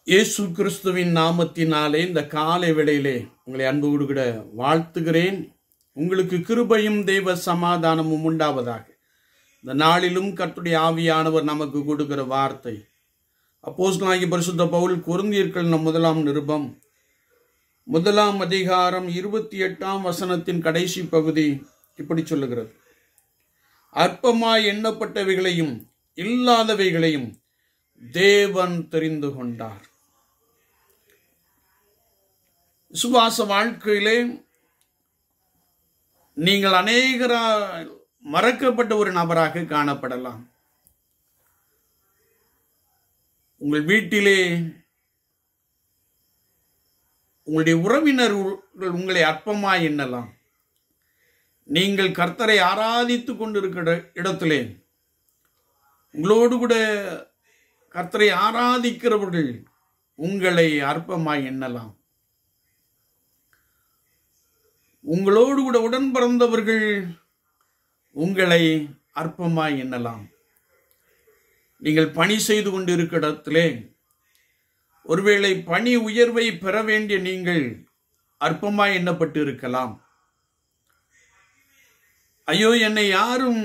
இயேசு கிறிஸ்துவின் நாமத்தினாலே இந்த காலை வேளையிலே உங்களை அன்போடு கூட வாழ்த்துகிறேன். உங்களுக்கு கிருபையும் தெய்வ சமாதானமும் உண்டாவதாக. இந்த நாளிலும் கர்த்தருடைய ஆவியானவர் நமக்கு கொடுக்கிற வார்த்தை அப்போஸ்தலனாகிய பரிசுத்த பவுல் கொரிந்தியர்கள் முதலாம் நிருபம் 1 அதிகாரம் 28 வசனத்தின் கடைசி பகுதி இப்படி சொல்லுகிறது: அற்பமாய் எண்ணப்பட்டவைகளையும் இல்லாதவைகளையும் தேவன் தெரிந்து கொண்டார். விசுவாச வாழ்க்கையிலே நீங்கள் அநேகரால் மறக்கப்பட்ட ஒரு நபராக காணப்படலாம். உங்கள் வீட்டிலே உங்களுடைய உறவினர்கள் உங்களை அற்பமாய் எண்ணலாம். நீங்கள் கர்த்தரை ஆராதித்துக் கொண்டிருக்கிற இடத்திலே உங்களோடு கூட கர்த்தரை ஆராதிக்கிறவர்கள் உங்களை அற்பமாய் எண்ணலாம். உங்களோடு கூட உடன் பிறந்தவர்கள் உங்களை அற்பமாய் எண்ணலாம். நீங்கள் பணி செய்து கொண்டிருக்கிற இடத்திலே ஒருவேளை பணி உயர்வை பெற வேண்டிய நீங்கள் அற்பமாய் எண்ணப்பட்டு இருக்கலாம். ஐயோ, என்னை யாரும்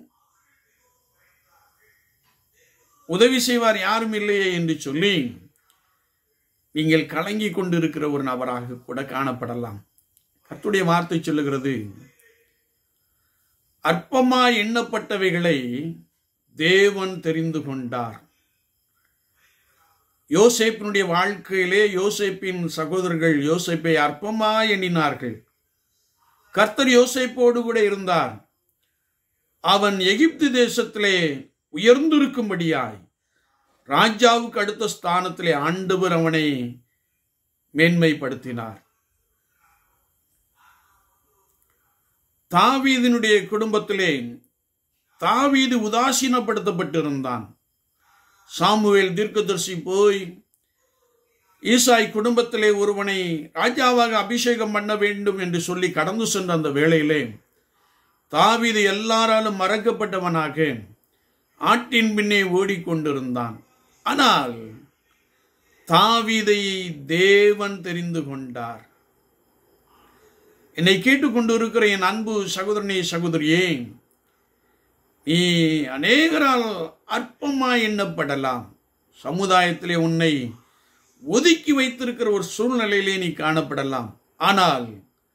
உதவி செய்வார் யாரும் இல்லையே என்று சொல்லி நீங்கள் கலங்கி கொண்டிருக்கிற ஒரு நபராக கூட காணப்படலாம். கர்த்தருடைய வார்த்தை சொல்லுகிறது, அற்பமாய் எண்ணப்பட்டவைகளை தேவன் தெரிந்து கொண்டார். யோசேப்பினுடைய வாழ்க்கையிலே யோசேப்பின் சகோதரர்கள் யோசேப்பை அற்பமாய் எண்ணினார்கள். கர்த்தர் யோசேப்போடு கூட இருந்தார். அவன் எகிப்து தேசத்திலே உயர்ந்திருக்கும்படியாய் ராஜாவுக்கு அடுத்த ஸ்தானத்திலே ஆண்டவர் அவனை மேன்மைப்படுத்தினார். தாவீதினுடைய குடும்பத்திலே தாவீது உதாசீனப்படுத்தப்பட்டிருந்தான். சாமுவேல் தீர்க்கதரிசி போய் ஈசாய் குடும்பத்திலே ஒருவனை ராஜாவாக அபிஷேகம் பண்ண வேண்டும் என்று சொல்லி கடந்து சென்ற அந்த வேளையிலே தாவீது எல்லாராலும் மறக்கப்பட்டவனாக ஆட்டின் பின்னே ஓடிக்கொண்டிருந்தான். ஆனால் தாவீதை தேவன் தெரிந்து கொண்டார். என்னை கேட்டுக்கொண்டிருக்கிற என் அன்பு சகோதரனே சகோதரியே, நீ அநேகரால் அற்பமாய் எண்ணப்படலாம். சமுதாயத்திலே உன்னை ஒதுக்கி வைத்திருக்கிற ஒரு சூழ்நிலையிலே நீ காணப்படலாம். ஆனால்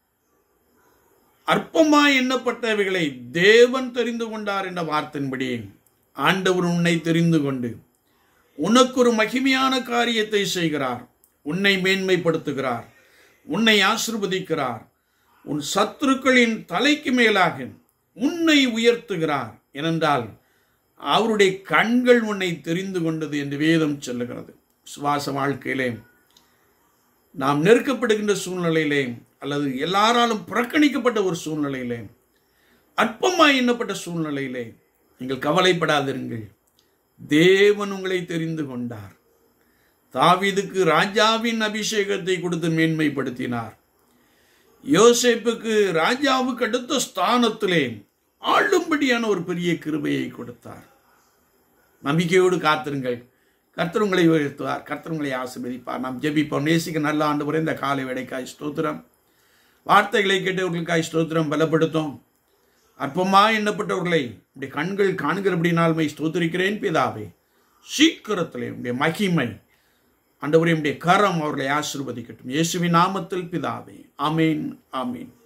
அற்பமாய் எண்ணப்பட்டவைகளை தேவன் தெரிந்து கொண்டார் என்ற வார்த்தையின்படி ஆண்டவர் உன்னை தெரிந்து கொண்டு உனக்கு ஒரு மகிமையான காரியத்தை செய்கிறார். உன்னை மேன்மைப்படுத்துகிறார், உன்னை ஆசீர்வதிக்கிறார், உன் சத்துருக்களின் தலைக்கு மேலாக உன்னை உயர்த்துகிறார். ஏனென்றால் அவருடைய கண்கள் உன்னை தெரிந்து கொண்டது என்று வேதம் சொல்லுகிறது. சுவாச வாழ்க்கையிலே நாம் நெருக்கப்படுகின்ற சூழ்நிலையிலே அல்லது எல்லாராலும் புறக்கணிக்கப்பட்ட ஒரு சூழ்நிலையிலே அற்பமாய் எண்ணப்பட்ட சூழ்நிலையிலே நீங்கள் கவலைப்படாதிருங்கள். தேவன் உங்களை தெரிந்து கொண்டார். தாவீதுக்கு ராஜாவின் அபிஷேகத்தை கொடுத்து மேன்மைப்படுத்தினார். யோசேப்புக்கு ராஜாவுக்கு அடுத்த ஸ்தானத்திலே ஆளும்படியான ஒரு பெரிய கிருபையை கொடுத்தார். நம்பிக்கையோடு காத்திருங்கள். கர்த்தர் உங்களை உயர்த்துவார், கர்த்தர் உங்களை ஆசீர்வதிப்பார். நாம் ஜெபிப்போம். நேசிக்க நல்ல ஆண்டவரே, இந்த காலை வேளைக்காய் ஸ்தோத்திரம். வார்த்தைகளை கேட்டவர்களுக்காய் ஸ்தோத்திரம். பலப்படுத்தும் அற்பமாய் எண்ணப்பட்டவர்களை உடைய கண்கள் காண்கிறபடினாலுமே ஸ்தோத்திரிக்கிறேன் பிதாவே. சீக்கிரத்திலே உடைய மகிமை ஆண்டவரே, உடைய கரம் அவர்களை ஆசீர்வதிக்கட்டும். இயேசுவின் நாமத்தில் பிதாவே. ஆமேன், ஆமேன்.